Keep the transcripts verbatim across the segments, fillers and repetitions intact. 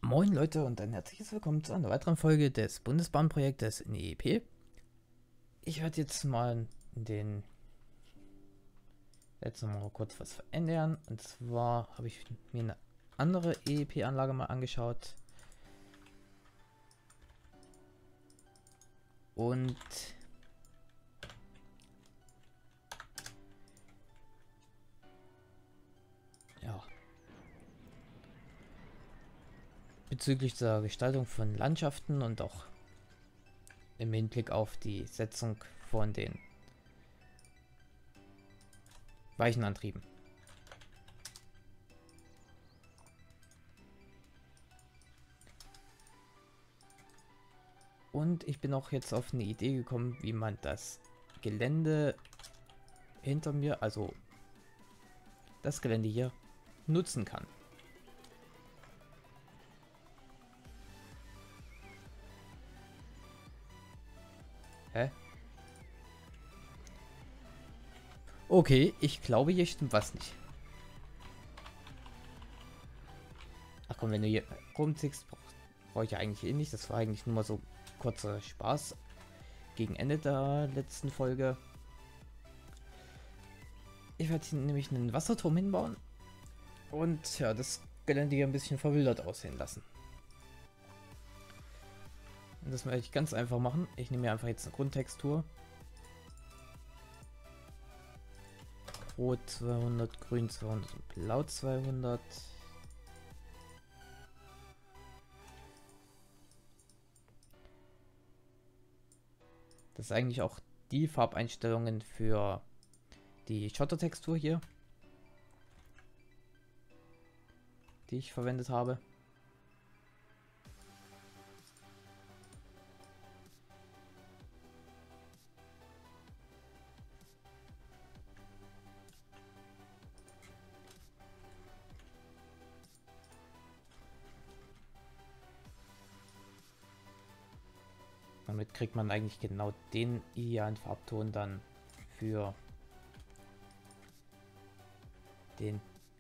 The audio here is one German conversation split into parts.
Moin Leute und ein herzliches Willkommen zu einer weiteren Folge des Bundesbahnprojektes in E E P. Ich werde jetzt mal den jetzt noch mal kurz was verändern. Und zwar habe ich mir eine andere E E P-Anlage mal angeschaut. Und ja, bezüglich der Gestaltung von Landschaften und auch im Hinblick auf die Setzung von den Weichenantrieben. Und ich bin auch jetzt auf eine Idee gekommen, wie man das Gelände hinter mir, also das Gelände hier, nutzen kann. Hä? Okay, ich glaube, hier stimmt was nicht. Ach komm, wenn du hier rumziehst, brauche ich ja eigentlich eh nicht. Das war eigentlich nur mal so kurzer Spaß gegen Ende der letzten Folge. Ich werde hier nämlich einen Wasserturm hinbauen und ja, das Gelände hier ein bisschen verwildert aussehen lassen. Und das werde ich ganz einfach machen. Ich nehme mir einfach jetzt eine Grundtextur. Rot zweihundert, Grün zweihundert und Blau zweihundert. Das ist eigentlich auch die Farbeinstellungen für die Schottertextur hier, die ich verwendet habe. Damit kriegt man eigentlich genau den idealen Farbton dann für den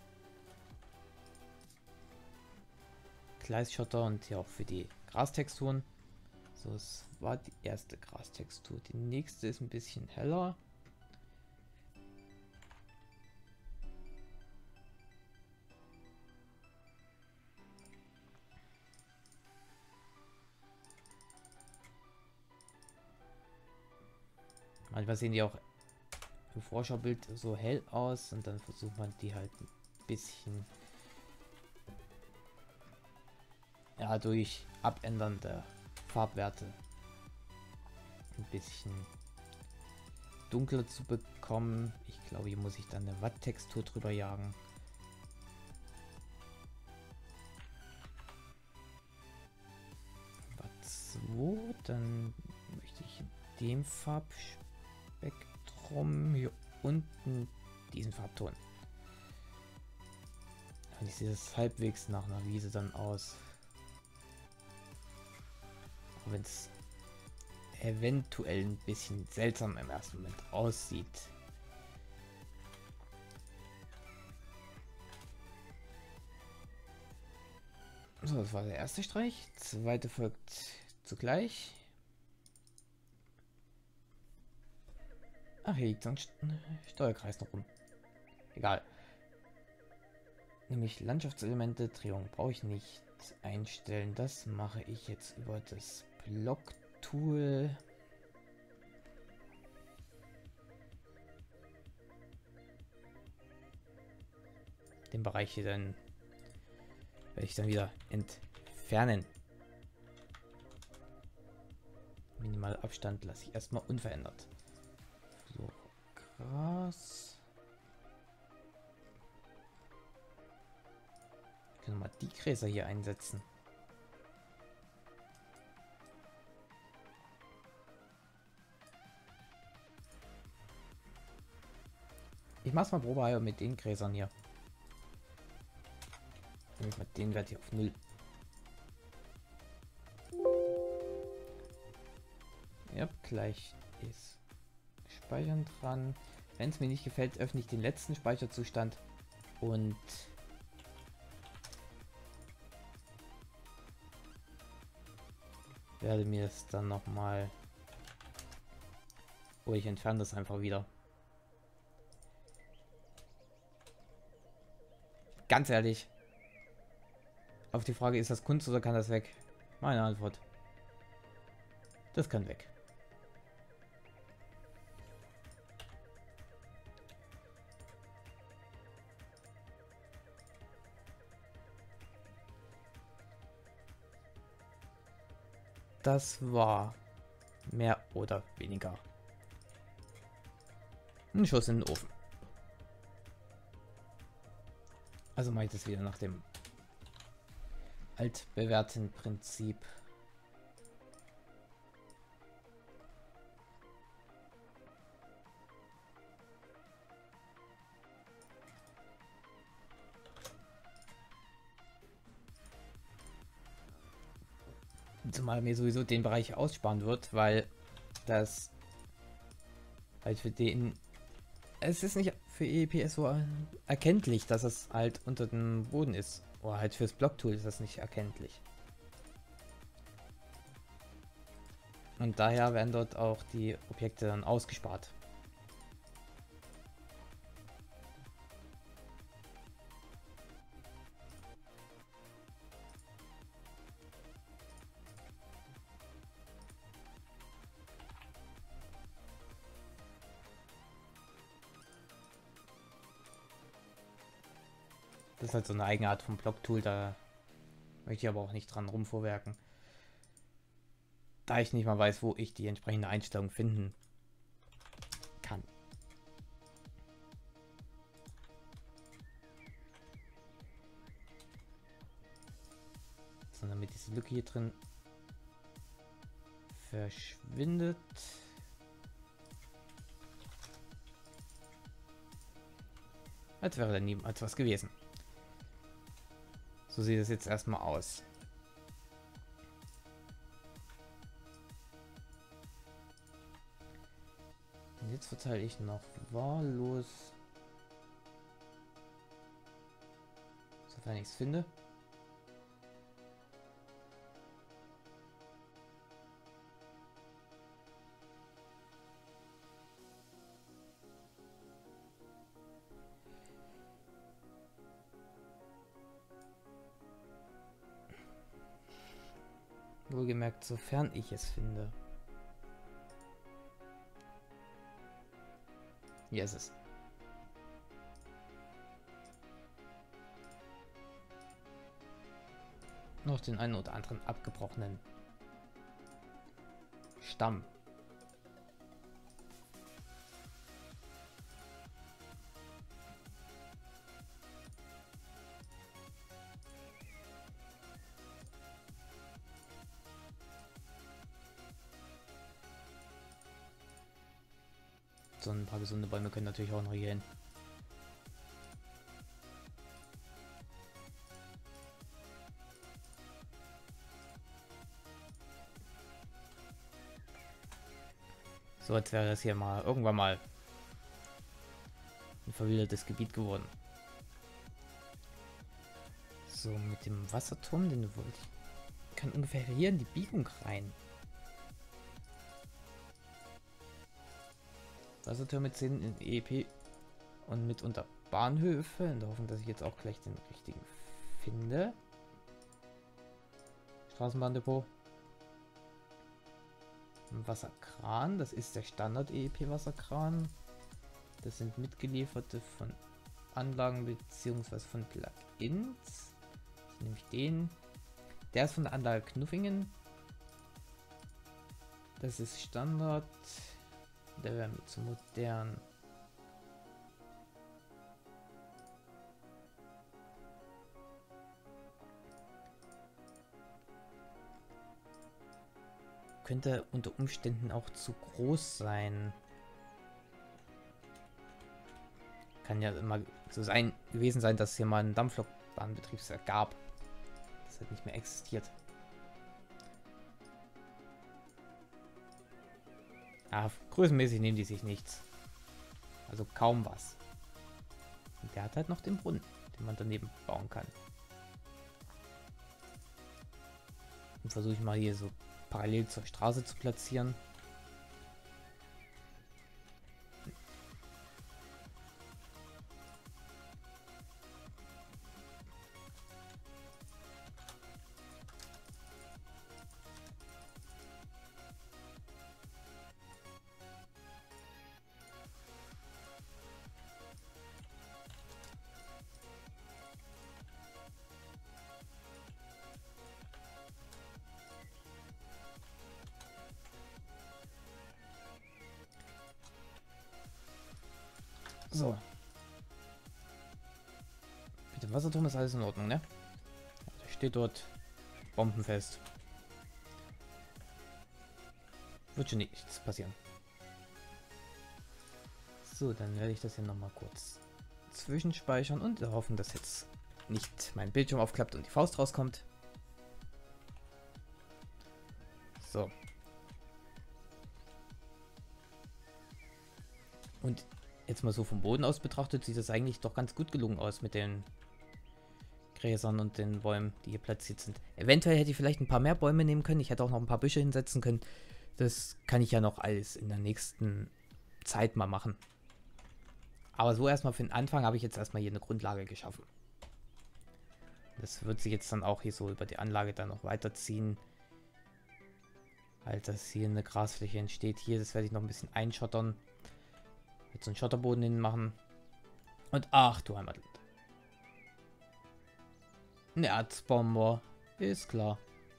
Gleisschotter und hier auch für die Grastexturen. So, es war die erste Grastextur. Die nächste ist ein bisschen heller. Manchmal sehen die auch im Vorschaubild so hell aus und dann versucht man die halt ein bisschen ja, durch Abändern der Farbwerte ein bisschen dunkler zu bekommen. Ich glaube, hier muss ich dann eine Watttextur drüber jagen. Watt zwei, dann möchte ich in dem Farbspektrum hier unten diesen Farbton. Und ich sehe das halbwegs nach einer Wiese dann aus. Wenn es eventuell ein bisschen seltsam im ersten Moment aussieht. So, das war der erste Streich. Zweite folgt zugleich. Ach, hier liegt so ein Steuerkreis noch rum. Egal. Nämlich Landschaftselemente, Drehung brauche ich nicht einstellen. Das mache ich jetzt über das Block-Tool. Den Bereich hier dann werde ich dann wieder entfernen. Minimal Abstand lasse ich erstmal unverändert. So, Gras. Ich kann mal die Gräser hier einsetzen. Ich mach's mal probehalber mit den Gräsern hier. Nämlich mit den Wert hier auf null. Ja, gleich ist Speichern dran. Wenn es mir nicht gefällt, öffne ich den letzten Speicherzustand und werde mir es dann noch mal... Oh, ich entferne das einfach wieder. Ganz ehrlich. Auf die Frage, ist das Kunst oder kann das weg? Meine Antwort. Das kann weg. Das war mehr oder weniger ein Schuss in den Ofen. Also mache ich das wieder nach dem altbewährten Prinzip. Zumal mir sowieso den Bereich aussparen wird, weil das halt für den... Es ist nicht für E E P S so erkenntlich, dass es halt unter dem Boden ist. Oder halt fürs Blocktool ist das nicht erkenntlich. Und daher werden dort auch die Objekte dann ausgespart. Das ist halt so eine Eigenart vom Blocktool, da möchte ich aber auch nicht dran rumvorwerken. Da ich nicht mal weiß, wo ich die entsprechende Einstellung finden kann. So, damit diese Lücke hier drin verschwindet. Als wäre da niemals was gewesen. So sieht es jetzt erstmal aus. Und jetzt verteile ich noch wahllos, sofern ich es finde. Wohlgemerkt, sofern ich es finde. Hier ist es. Noch den einen oder anderen abgebrochenen Stamm. So ein paar gesunde Bäume können natürlich auch noch hier hin. So, als wäre das hier mal irgendwann mal ein verwildertes Gebiet geworden. So, mit dem Wasserturm, den wollte ich, kann ungefähr hier in die Biegung rein. Wassertürme zehn in E E P und mitunter Bahnhöfe, in der Hoffnung, dass ich jetzt auch gleich den richtigen finde. Straßenbahndepot. Ein Wasserkran, das ist der Standard-E E P-Wasserkran. Das sind mitgelieferte von Anlagen bzw. von Plugins. Das nehme ich den. Der ist von der Anlage Knuffingen. Das ist Standard. Der wäre mir zu modern. Könnte unter Umständen auch zu groß sein. Kann ja immer so sein gewesen sein, dass hier mal ein Dampflokbahnbetriebswerk gab. Das hat nicht mehr existiert. Ja, größenmäßig nehmen die sich nichts. Also kaum was. Und der hat halt noch den Brunnen, den man daneben bauen kann. Und versuche ich mal hier so parallel zur Straße zu platzieren. So. Mit dem Wasserturm ist alles in Ordnung, ne? Da steht dort bombenfest. Wird schon nichts passieren. So, dann werde ich das hier nochmal kurz zwischenspeichern und hoffen, dass jetzt nicht mein Bildschirm aufklappt und die Faust rauskommt. So. Und jetzt mal so vom Boden aus betrachtet, sieht das eigentlich doch ganz gut gelungen aus mit den Gräsern und den Bäumen, die hier platziert sind. Eventuell hätte ich vielleicht ein paar mehr Bäume nehmen können. Ich hätte auch noch ein paar Büsche hinsetzen können. Das kann ich ja noch alles in der nächsten Zeit mal machen. Aber so erstmal für den Anfang habe ich jetzt erstmal hier eine Grundlage geschaffen. Das wird sich jetzt dann auch hier so über die Anlage dann noch weiterziehen. Halt, dass hier eine Grasfläche entsteht. Hier, das werde ich noch ein bisschen einschottern. Jetzt so einen Schotterboden hin machen. Und ach du Heimatland. Eine Erzbomber. Ist klar.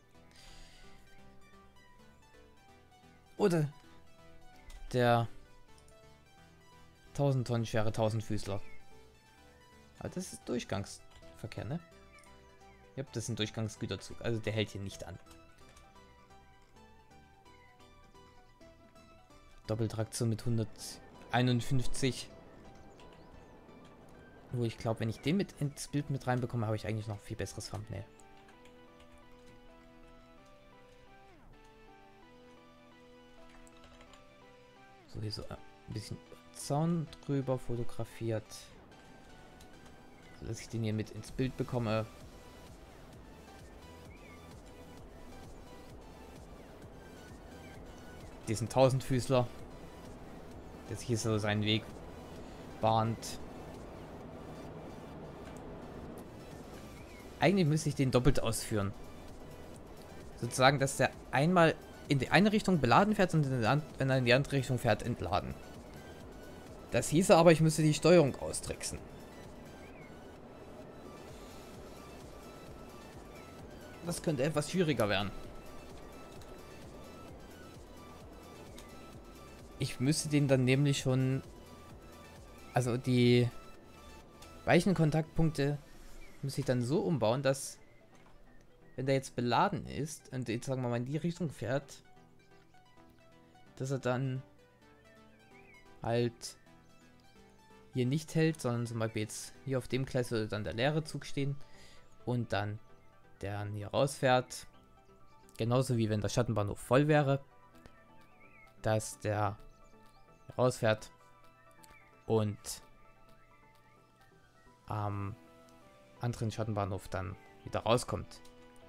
Oder der tausend Tonnen schwere tausendfüßler. Aber das ist Durchgangsverkehr, ne? Ja, das ist ein Durchgangsgüterzug. Also der hält hier nicht an. Doppeltraktion mit hunderteinundfünfzig. Wo ich glaube, wenn ich den mit ins Bild mit reinbekomme, habe ich eigentlich noch viel besseres Thumbnail. So, hier so ein bisschen Zaun drüber fotografiert. So, dass ich den hier mit ins Bild bekomme. Diesen Tausendfüßler, der sich hier so seinen Weg bahnt. Eigentlich müsste ich den doppelt ausführen. Sozusagen, dass der einmal in die eine Richtung beladen fährt und wenn er in die andere Richtung fährt, entladen. Das hieße aber, ich müsste die Steuerung austricksen. Das könnte etwas schwieriger werden. Ich müsste den dann nämlich schon... Also die weichen Kontaktpunkte müsste ich dann so umbauen, dass... Wenn der jetzt beladen ist und jetzt sagen wir mal in die Richtung fährt, dass er dann halt hier nicht hält, sondern zum Beispiel jetzt hier auf dem Gleis würde dann der leere Zug stehen und dann der hier rausfährt, genauso wie wenn der Schattenbahnhof voll wäre, dass der rausfährt und am anderen Schattenbahnhof dann wieder rauskommt.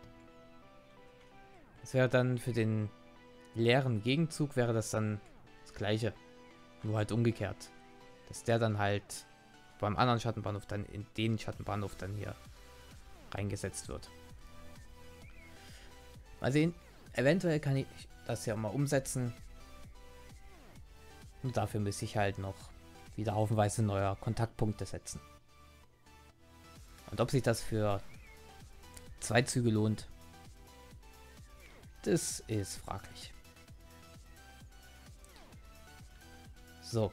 Das wäre dann für den leeren Gegenzug wäre das dann das gleiche, nur halt umgekehrt. Dass der dann halt beim anderen Schattenbahnhof dann in den Schattenbahnhof dann hier reingesetzt wird. Mal sehen, eventuell kann ich das ja mal umsetzen. Und dafür müsste ich halt noch wieder haufenweise neuer Kontaktpunkte setzen. Und ob sich das für zwei Züge lohnt, das ist fraglich. So.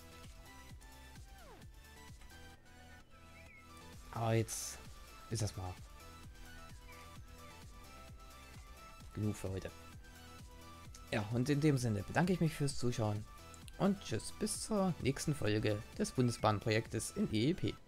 Aber jetzt ist das mal genug für heute. Ja, und in dem Sinne bedanke ich mich fürs Zuschauen und tschüss bis zur nächsten Folge des Bundesbahnprojektes in E E P.